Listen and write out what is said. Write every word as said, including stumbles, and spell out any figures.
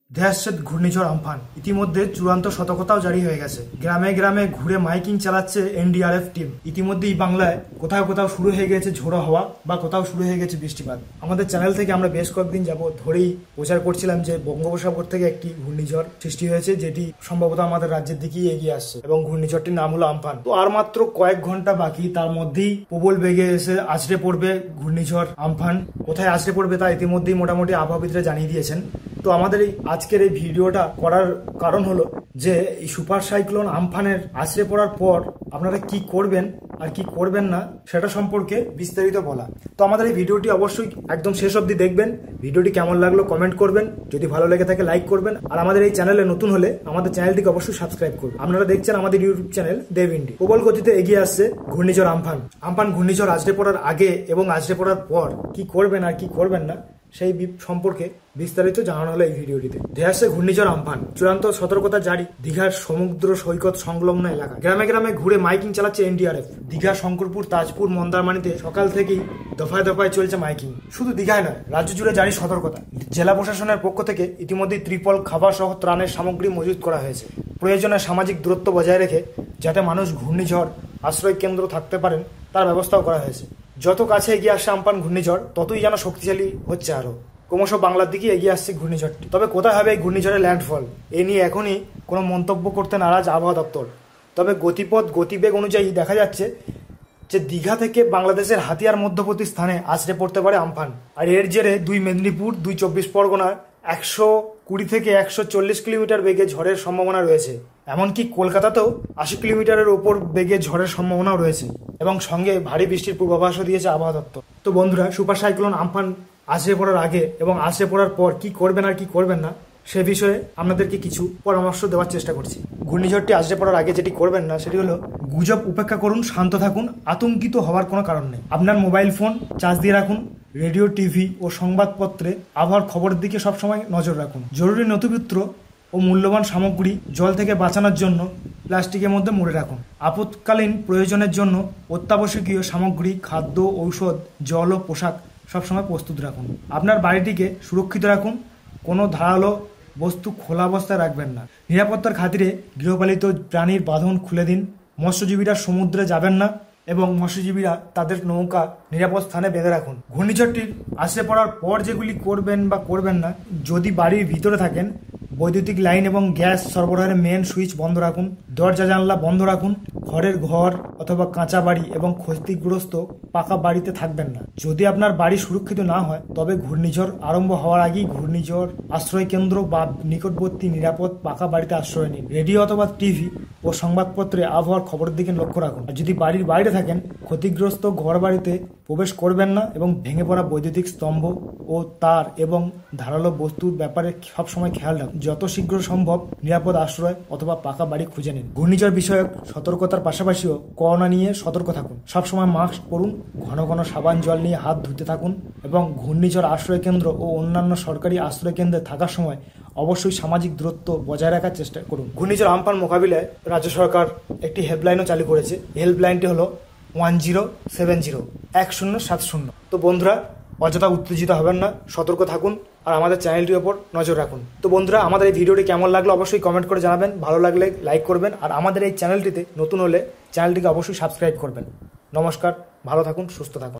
ধেয়ে আসছে ঘূর্ণিঝড় আমফান। ইতিমধ্যে চূড়ান্ত সতর্কতাও জারি হয়ে গেছে। গ্রামে গ্রামে ঘুরে মাইকিং চালাচ্ছে এনডিআরএফ টিম। ইতিমধ্যেই বাংলায় কোথাও কোথাও শুরু হয়ে গেছে ঝোড়ো হওয়া বা কোথাও শুরু হয়ে গেছে বৃষ্টিপাত। আমাদের চ্যানেল থেকে আমরা বেশ কয়েকদিন যাব ধরেই প্রচার করছিলাম যে বঙ্গোপসাগর থেকে একটি ঘূর্ণিঝড় সৃষ্টি হয়েছে, যেটি সম্ভবত আমাদের রাজ্যের দিকেই এগিয়ে আসছে এবং ঘূর্ণিঝড়টির নাম হলো আমফান। তো আর মাত্র কয়েক ঘন্টা বাকি, তার মধ্যেই প্রবল বেগে এসে আছড়ে পড়বে ঘূর্ণিঝড় আমফান। কোথায় আছড়ে পড়বে তা ইতিমধ্যেই মোটামুটি আবহাওয়াবিদরা জানিয়ে দিয়েছেন। তো আমাদের এই আজকের এই ভিডিওটা করার কারণ হলো যে এই সুপার সাইক্লোন আমফানের আছড়ে পড়ার পর আপনারা কি করবেন আর কি করবেন না সেটা সম্পর্কে বিস্তারিত বলা। তো আমাদের এই ভিডিওটি অবশ্যই একদম শেষ অবধি দেখবেন। ভিডিওটি কেমন লাগলো কমেন্ট করবেন, যদি ভালো লেগে থাকে লাইক করবেন, আর আমাদের এই চ্যানেলে নতুন হলে আমাদের চ্যানেলটিকে অবশ্যই সাবস্ক্রাইব করবেন। আপনারা দেখছেন আমাদের ইউটিউব চ্যানেল দেব ইন্ডি। প্রবল গতিতে এগিয়ে আসছে ঘূর্ণিঝড় আমফান। আমফান ঘূর্ণিঝড় আছড়ে পড়ার আগে এবং আছড়ে পড়ার পর কি করবেন আর কি করবেন না সেই সম্পর্কে বিস্তারিত জানানো হলো এই ভিডিওটিতে। ধেয়ে আসছে ঘূর্ণিঝড় আমফান, চূড়ান্ত সতর্কতা জারি দীঘার সমুদ্র সৈকত সংলগ্ন এলাকা। গ্রামে গ্রামে ঘুরে মাইকিং চালাচ্ছে এনডিআরএফ। দীঘা, শঙ্করপুর, তাজপুর, মন্দারমানিতে সকাল থেকেই দফায় দফায় চলছে মাইকিং। শুধু দীঘায় নয়, রাজ্য জুড়ে জারি সতর্কতা। জেলা প্রশাসনের পক্ষ থেকে ইতিমধ্যেই ত্রিপল, খাবার সহ ত্রাণের সামগ্রী মজুত করা হয়েছে। প্রয়োজনে সামাজিক দূরত্ব বজায় রেখে যাতে মানুষ ঘূর্ণিঝড় আশ্রয় কেন্দ্র থাকতে পারেন তার ব্যবস্থাও করা হয়েছে। যত কাছে এগিয়ে আসছে আমফান ঘূর্ণিঝড় ততই যেন শক্তিশালী হচ্ছে আরো। ক্রমশ বাংলার দিকে এগিয়ে আসছে ঘূর্ণিঝড়টি। তবে কোথায় হবে এই ঘূর্ণিঝড়ের ল্যান্ডফল, এ নিয়ে এখনই কোনো মন্তব্য করতে নারাজ আবহাওয়া দপ্তর। তবে গতিপথ গতিবেগ অনুযায়ী দেখা যাচ্ছে যে দীঘা থেকে বাংলাদেশের হাতিয়ার মধ্যবর্তী স্থানে আছড়ে পড়তে পারে আমফান। আর এর জেরে দুই মেদিনীপুর, দুই চব্বিশ পরগনার একশো কুড়ি থেকে একশো চল্লিশ কিলোমিটার বেগে ঝড়ের সম্ভাবনা রয়েছে। এমনকি কলকাতাতেও আশি কিলোমিটারের ওপর বেগে ঝড়ের সম্ভাবনাও রয়েছে এবং সঙ্গে ভারী বৃষ্টির পূর্বাভাসও দিয়েছে আবহাওয়া দপ্তর। তো বন্ধুরা, সুপার সাইক্লোন আমফান আছড়ে পড়ার আগে এবং আছড়ে পড়ার পর কি করবেন আর কি করবেন না সে বিষয়ে আপনাদেরকে কিছু পরামর্শ দেওয়ার চেষ্টা করছি। ঘূর্ণিঝড়টি আছড়ে পড়ার আগে যেটি করবেন না সেটি হলো গুজব উপেক্ষা করুন, শান্ত থাকুন, আতঙ্কিত হওয়ার কোনো কারণ নেই। আপনার মোবাইল ফোন চার্জ দিয়ে রাখুন, রেডিও, টিভি ও সংবাদপত্রে আবহাওয়ার খবরের দিকে সবসময় নজর রাখুন। জরুরি নথিপত্র ও মূল্যবান সামগ্রী জল থেকে বাঁচানোর জন্য প্লাস্টিকের মধ্যে মুড়ে রাখুন। আপৎকালীন প্রয়োজনের জন্য অত্যাবশ্যকীয় সামগ্রী, খাদ্য, ঔষধ, জল ও পোশাক সবসময় প্রস্তুত রাখুন। আপনার বাড়িটিকে সুরক্ষিত রাখুন, কোনো ধারালো বস্তু খোলা অবস্থায় রাখবেন না। নিরাপত্তার খাতিরে গৃহপালিত প্রাণীর বাঁধন খুলে দিন। মৎস্যজীবীরা সমুদ্রে যাবেন না এবং মৎস্যজীবীরা তাদের নৌকা নিরাপদ স্থানে বেঁধে রাখুন। ঘূর্ণিঝড়টির আছড়ে পড়ার পর যেগুলি করবেন বা করবেন না, যদি বাড়ির ভিতরে থাকেন বৈদ্যুতিক লাইন এবং গ্যাস সরবরাহের মেন সুইচ বন্ধ রাখুন। দরজা জানলা বন্ধ রাখুন। ঘরের ঘর অথবা কাঁচা বাড়ি এবং ক্ষতিগ্রস্ত পাকা বাড়িতে থাকবেন না। যদি আপনার বাড়ি সুরক্ষিত না হয় তবে ঘূর্ণিঝড় আরম্ভ হওয়ার আগেই ঘূর্ণিঝড় আশ্রয় কেন্দ্র বা নিকটবর্তী নিরাপদ পাকা বাড়িতে আশ্রয় নিন। রেডিও অথবা টিভি ও সংবাদপত্রে আবহাওয়ার খবরের দিকে লক্ষ্য রাখুন। আর যদি বাড়ির বাইরে থাকেন ক্ষতিগ্রস্ত ঘর বাড়িতে প্রবেশ করবেন না এবং ভেঙে পড়া বৈদ্যুতিক স্তম্ভ ও তার এবং ধারালো বস্তুর ব্যাপারে সবসময় খেয়াল রাখুন। যত শীঘ্র সম্ভব নিরাপদ আশ্রয় অথবা পাকা বাড়ি খুঁজে নিন। ঘূর্ণিঝড় বিষয়ক সতর্কতার পাশাপাশিও করোনা নিয়ে সতর্ক থাকুন। সবসময় মাস্ক পরুন, ঘন ঘন সাবান জল নিয়ে হাত ধুতে থাকুন এবং ঘূর্ণিঝড় আশ্রয় কেন্দ্র ও অন্যান্য সরকারি আশ্রয় কেন্দ্রে থাকার সময় অবশ্যই সামাজিক দূরত্ব বজায় রাখার চেষ্টা করুন। ঘূর্ণিঝড় আমফান মোকাবিলায় রাজ্য সরকার একটি হেল্পলাইনও চালু করেছে। হেল্পলাইনটি হলো ওয়ান জিরো সেভেন জিরো এক শূন্য সাত শূন্য। তো বন্ধুরা, অযথা উত্তেজিত হবেন না, সতর্ক থাকুন আর আমাদের চ্যানেলটির ওপর নজর রাখুন। তো বন্ধুরা, আমাদের এই ভিডিওটি কেমন লাগলো অবশ্যই কমেন্ট করে জানাবেন। ভালো লাগলে লাইক করবেন আর আমাদের এই চ্যানেলটিতে নতুন হলে চ্যানেলটিকে অবশ্যই সাবস্ক্রাইব করবেন। নমস্কার, ভালো থাকুন, সুস্থ থাকুন।